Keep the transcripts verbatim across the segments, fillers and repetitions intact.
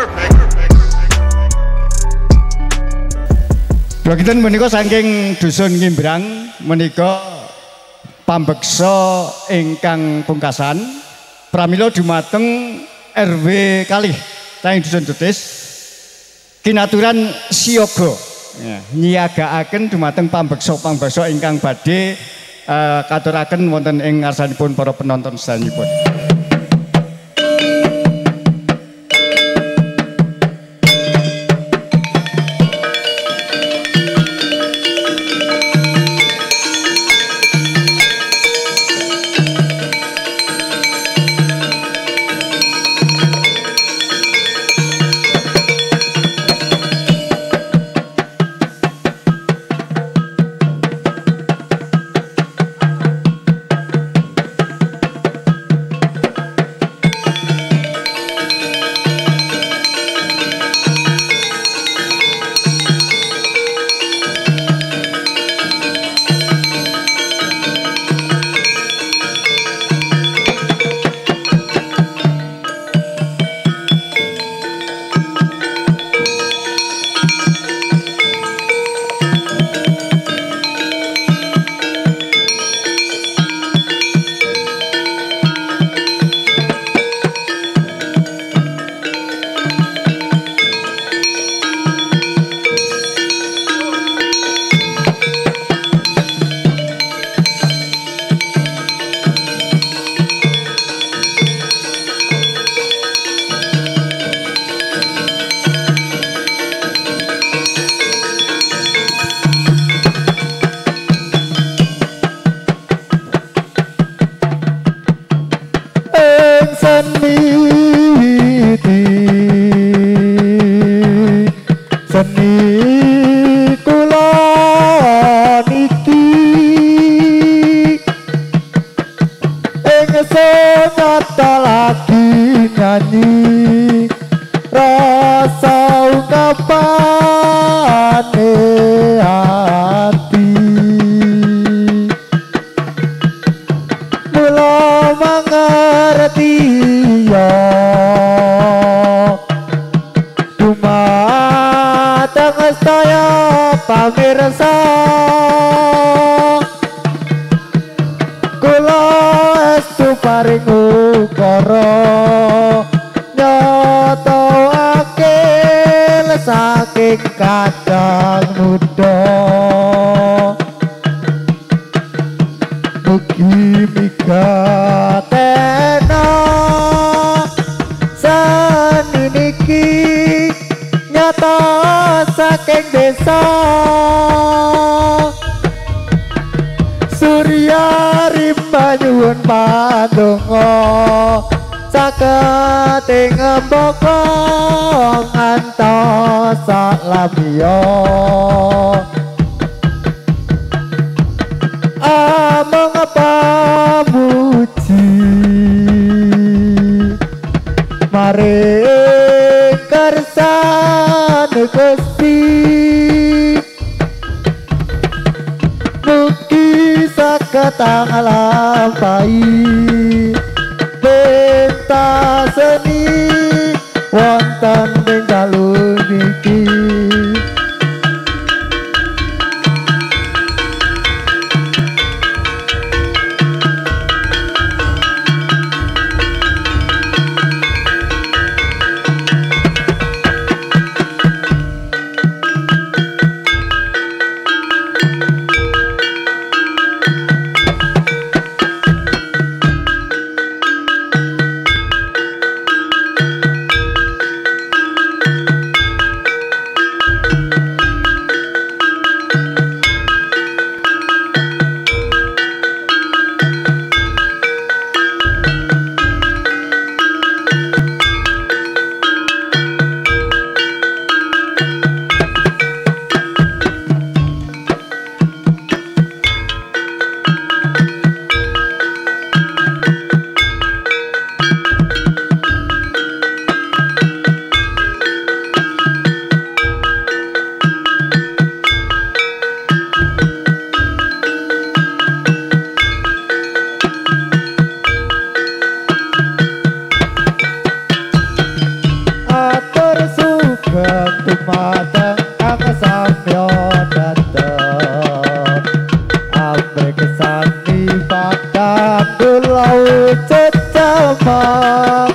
Begitu menika saking dusun Ngimbrang menika pambeksa ingkang pungkasan pramila dumateng R W kalih saking dusun Tutis kinaturan siyaga ya, nyiyagakaken dumateng pambeksa-pambeksa ingkang badhe uh, katuraken wonten ing ngarsanipun para penonton sedanipun. samyo dateng amrek sani padang dulau cecamak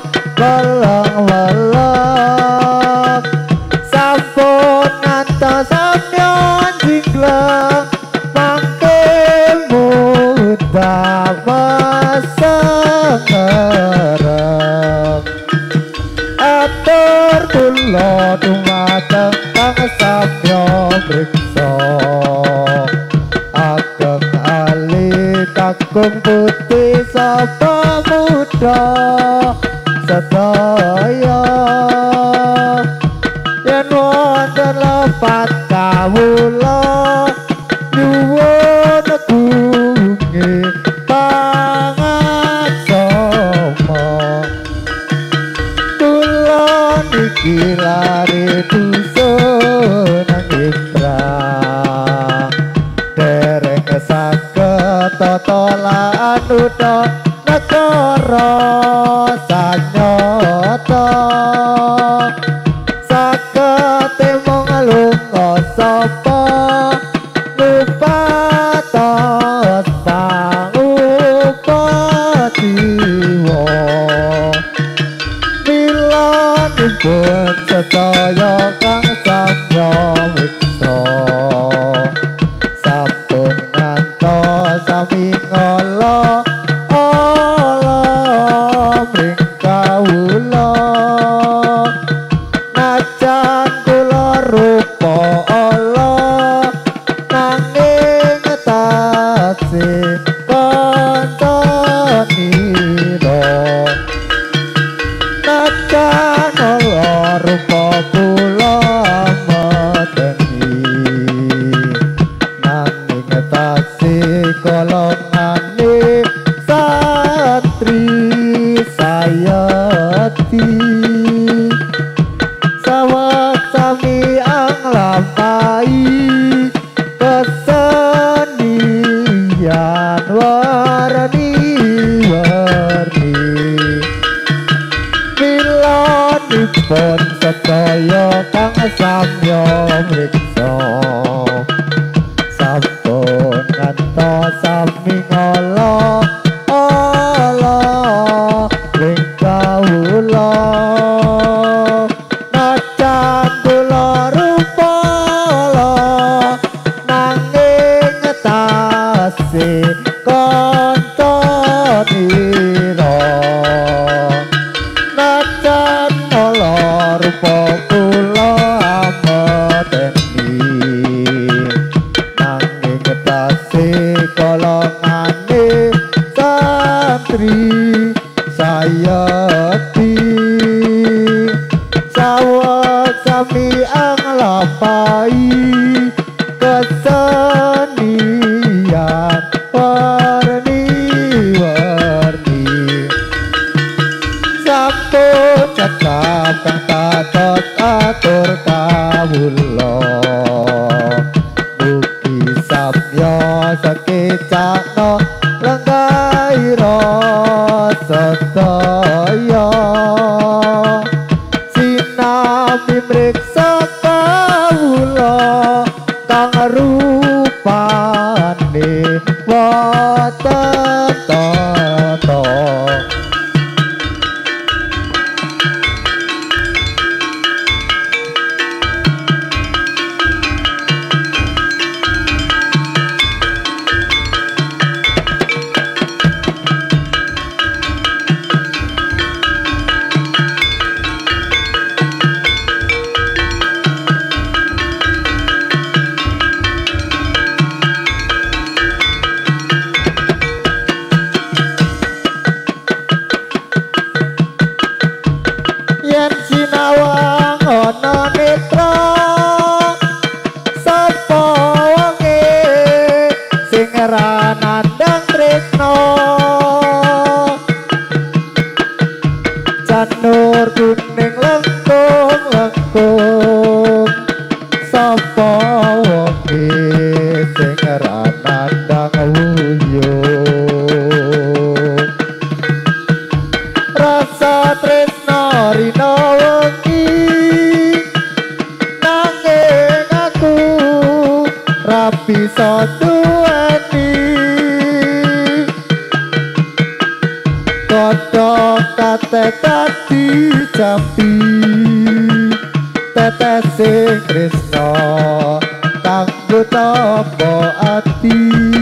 walang-walang sampun ngantos samyo jinglang mangke mudah sengereng atur kula dumateng kang samyo mriksa ageng ali kakung putih sapa muda sedaya yen wonten lepat kawula nyuwun gunge pangaksama kula niki lare dusun ngira dereng saged totolan uda negara sanyata saged mung lunga sapa lupatos pangupatiwa mila dipun sedaya kang samya weksa sampun ngantos sami ngala ala mring kawula najan kula rupa ala nanging tasih kancanira najan ala rupa kula mateni nanging tasih golongane satri sayati sawat sami ang lampai kesenian warni-warni mila dipun sedaya kang samya mriksa sampun ngantos sami ngala ala ring kawula najan kula rupa nanging tasih kancanira najan ala rupa kula amateni nanging tasih golongane santri sayati sawat sami ang lapai kesenian warni-warni sampun cekap kang tatot atur kawula mugi samya sekecakno lenggaira sedaya sinami mriksa kawula kang rupane wonten tata yen sinawang ana netra sapa wonge sing ora nandang tresno janur kuning lengkung lengkung sapa wonge sing ora nandang wuyung rasa tresno rina wengi nanging aku ora bisa duweni kodhok kate dadi jambi tetese Krisna kanggo tapa ati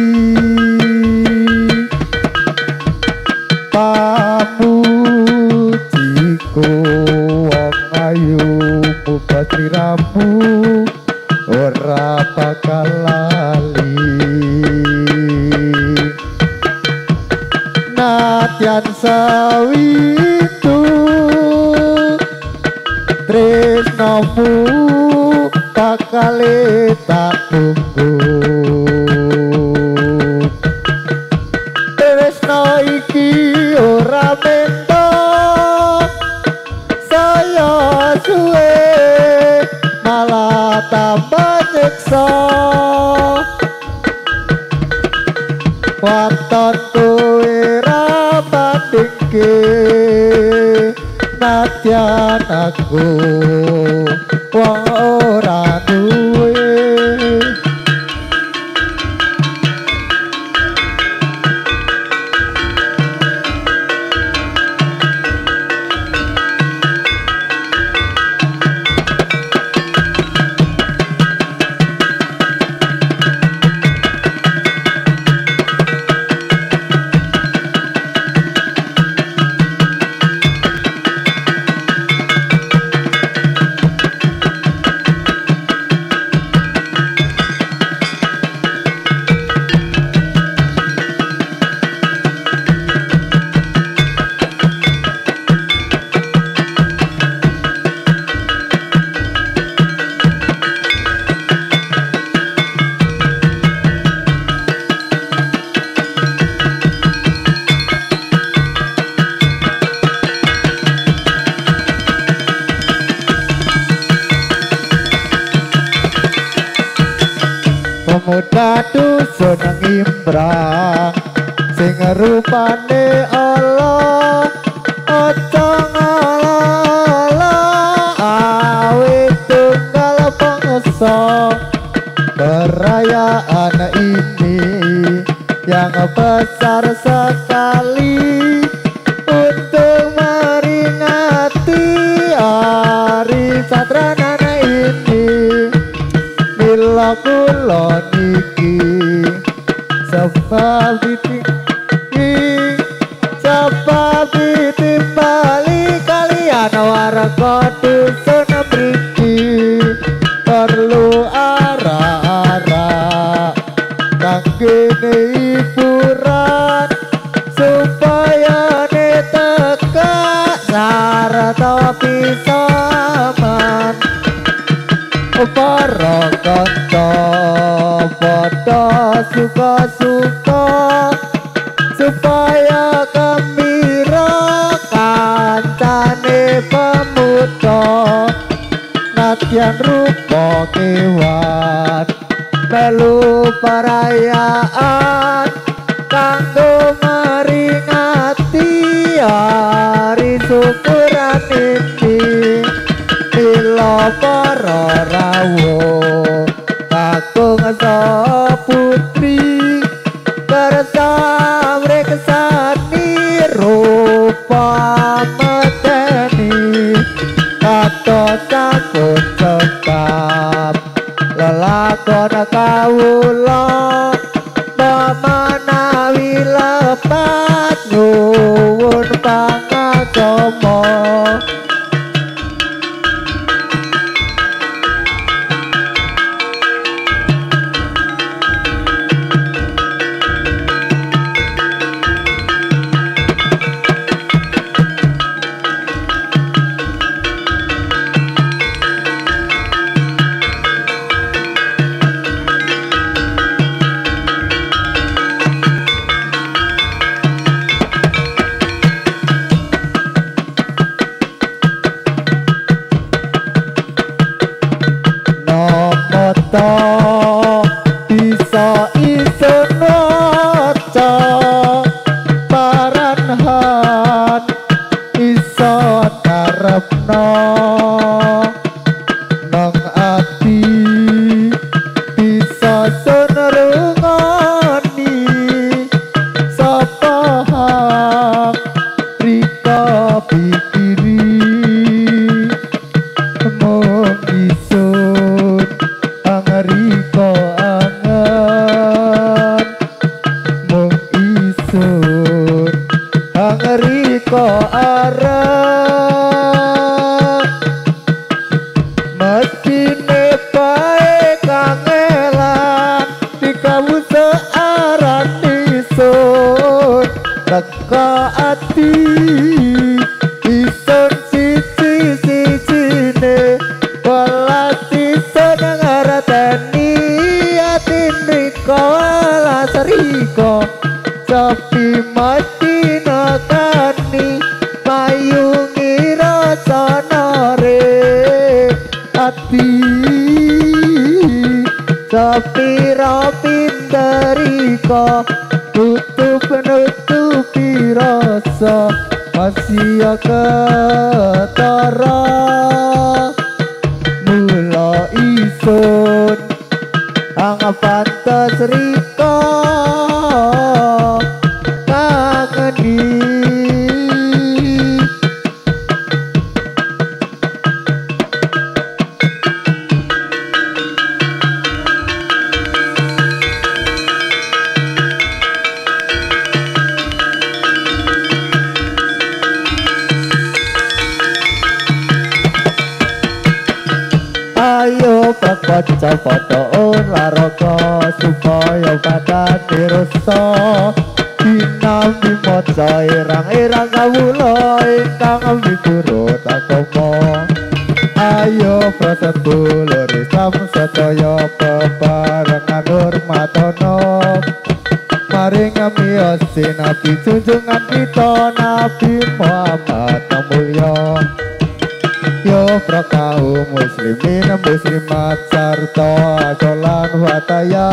pamujiku wong ayu mubatriramu ora bakal lali nadyan sawitu tresnomu bakal tak tunggu tresno iki ora mendo saya suwe malah tambah nyeksa waton kowe ra bandingke nadyan aku wong ora duwe pemuda dusun ngimbrang sing rupane Allah aja ngalala awit tunggal bangsa perayaan ini yang besar sekali untuk meringati hari satranana ini bila kula niki sebab iki sebab ditimbali kalian warga dusun mriki perlu arah-arah kangge hiburan supaya neteka sarta bisa aman para kanca padha suka-suka supaya gembira kancane pemuda nadyan rupa kewan melu perayaan kanggo meringati hari syukuran iki bila para rawuh kakung saputri bersama kesani rupa medeni kato sampun cekap lelakon kawula pemanawi lepat nyuwun pangagama sun rungoni sapa hak rika pikiri mung isun angrika angen mung isun angrika arep mestine bae kangelan dikawusa aran isun teka ati isun sisi sisine welas isun ngarateni atin riko welas riko sapi mati nakani mayungi rasa nare ati sapira pindarika tutup nutupi rasa masih ketara mula isun ang pantas rika kangeni ayo pakoca foto laraka supaya badan dirasa dinami maca irang-irang kawula ingkang miturut agama ayo prasetulur Islam sedaya bebarengan hormatana maring miyos Nabi junjungan kita Nabi Muhammad mulya yo prakaum muslimin muslimat sarta asolan wataya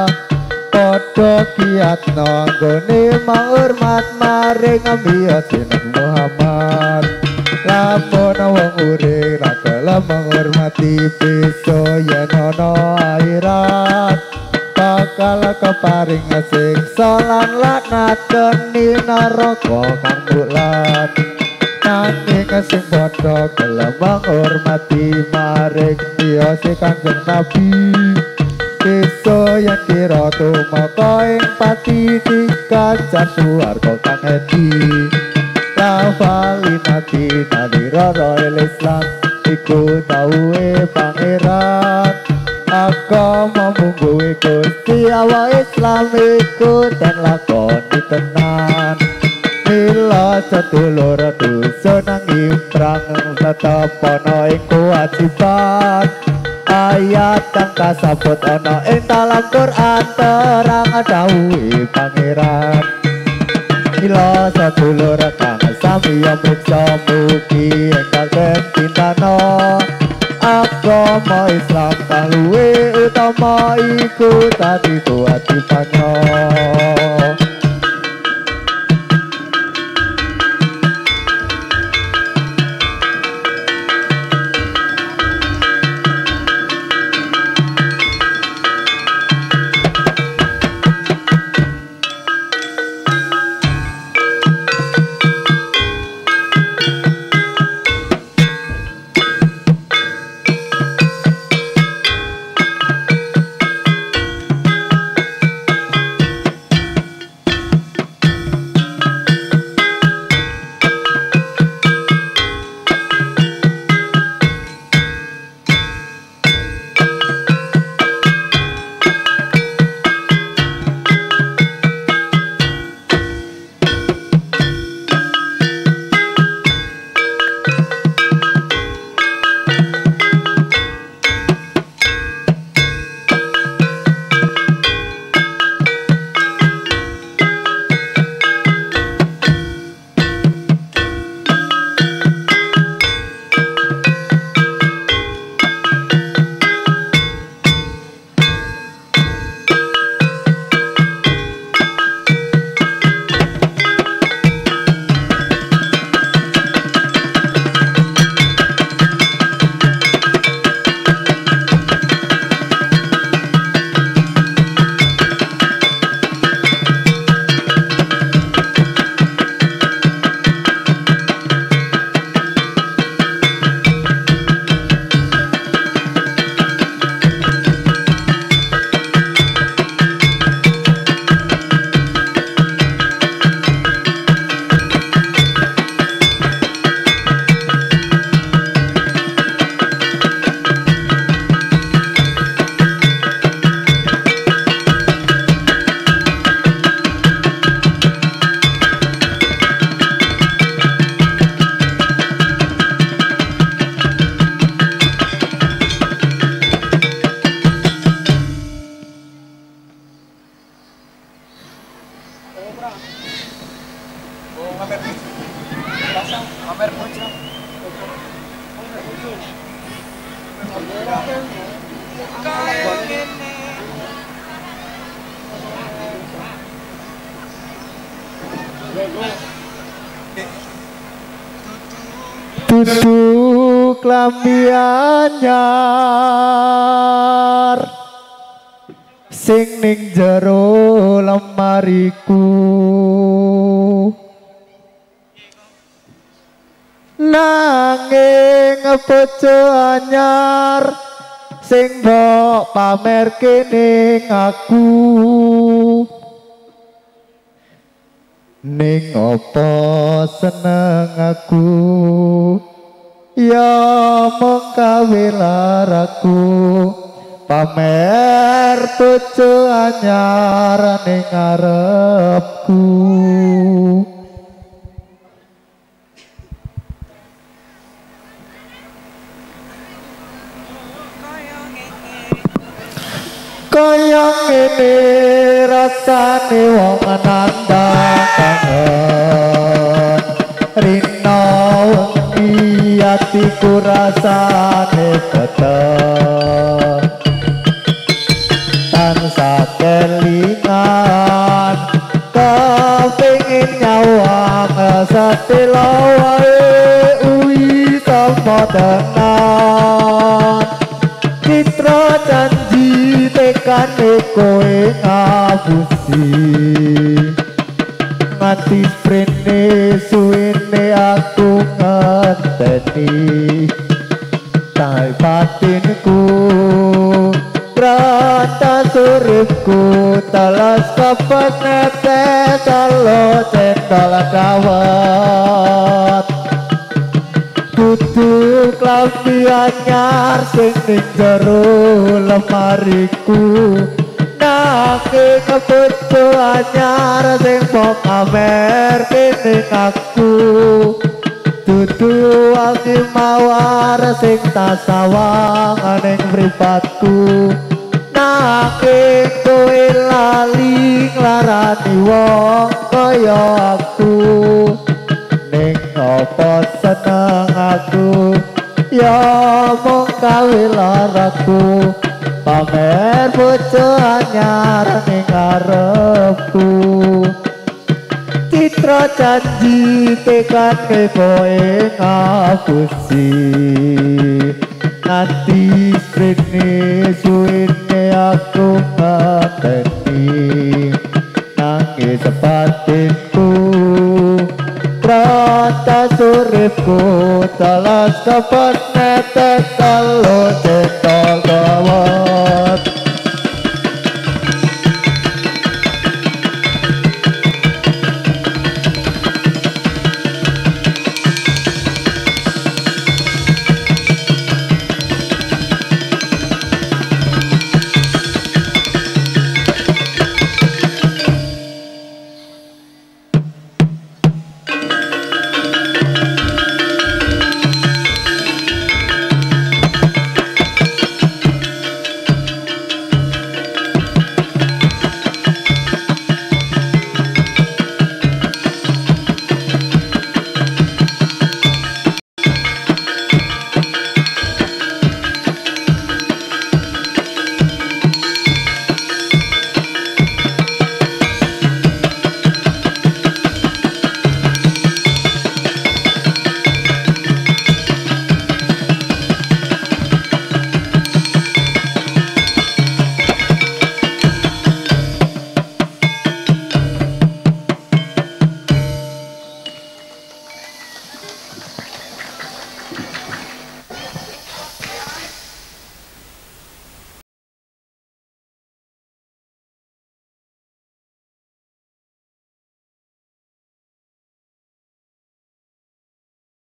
padha kiyatna anggone manghormat maring miyasin Muhammad lamun wong urip ra gelem menghormati besok yen ana akhirat bakal keparing siksa lan laknat geni neraka kang bulat nanging sing padha gelem hormati maring miyose Kanjeng Nabi desa yang kira tumeka ing pati dikajar suwarga kang edi lafali nati nalirara Islam iku tauwe pangeran agama mungguwe Gusti Allah Islam iku ten lakoni tenan mila sedulur dusun nang imprang tetep ana ing kewajiban ayat kang kasebut ana ing dalam Quran terang dawuhe pangeran mila sedulur kang sami mriksa mugi ingkang pintana agama Islam kang luwih utama iku dadi kewajibannya. Duduk lambi anyar sing ning jero lemariku nanging bojo anyar sing mbok pamerke ning aku ning apa seneng aku ya mung gawe laraku pamer bojo anyar ning ngarepku kaya ngene rasane wong nandang kangen rino wengi atiku rasane betah tansah kelingan kepengin nyawang satelo wae uwi sama tenan citra janji tekane kowe ngapusi nganti sprene suwene aku ngenteni tai batinku rata suripku talas kapas netes salo cendol dawet duduk lambi anyar sing ning jero lemariku nanging bojo anyar sing mbok pamerke ning aku dudu wangi mawar sing tasawang ning mripatku nanging kowe lali nglarani wong kaya aku ning apa seneng aku ya mung gawe laraku pamer bojo anyar ning ngarepku citra janji tekane kowe ngapusi nanti sprene suwene aku ngateni nangis batinku rata suripku talas kapan